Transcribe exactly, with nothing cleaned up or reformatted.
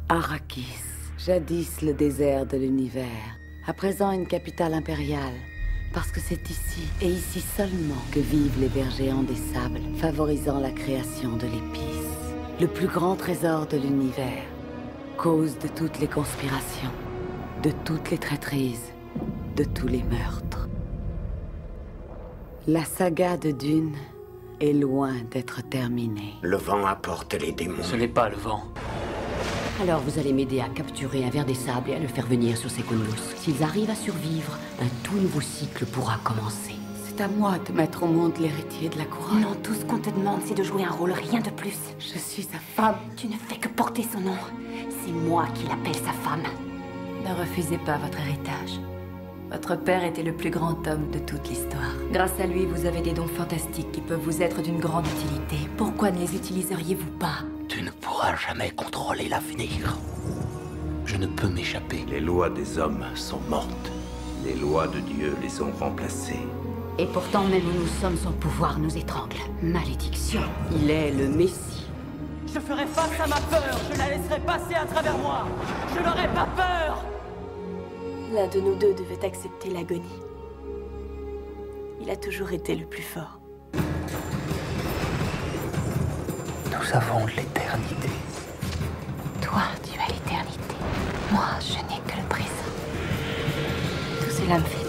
Arrakis, jadis le désert de l'univers, à présent une capitale impériale, parce que c'est ici, et ici seulement, que vivent les bergers en des sables, favorisant la création de l'épice. Le plus grand trésor de l'univers, cause de toutes les conspirations, de toutes les traîtrises, de tous les meurtres. La saga de Dune est loin d'être terminée. Le vent apporte les démons. Ce n'est pas le vent. Alors vous allez m'aider à capturer un ver des sables et à le faire venir sur Secundus. S'ils arrivent à survivre, un tout nouveau cycle pourra commencer. C'est à moi de mettre au monde l'héritier de la couronne. Non, tout ce qu'on te demande, c'est de jouer un rôle, rien de plus. Je suis sa femme. Tu ne fais que porter son nom. C'est moi qui l'appelle sa femme. Ne refusez pas votre héritage. Votre père était le plus grand homme de toute l'histoire. Grâce à lui, vous avez des dons fantastiques qui peuvent vous être d'une grande utilité. Pourquoi ne les utiliseriez-vous pas? Tu ne pourras jamais contrôler l'avenir. Je ne peux m'échapper. Les lois des hommes sont mortes. Les lois de Dieu les ont remplacées. Et pourtant, même où nous sommes, son pouvoir nous étrangle. Malédiction. Il est le Messie. Je ferai face à ma peur. Je la laisserai passer à travers moi. Je n'aurai pas peur. L'un de nous deux devait accepter l'agonie. Il a toujours été le plus fort. Nous avons l'éternité. Toi, tu as l'éternité. Moi, je n'ai que le présent. Tout cela me fait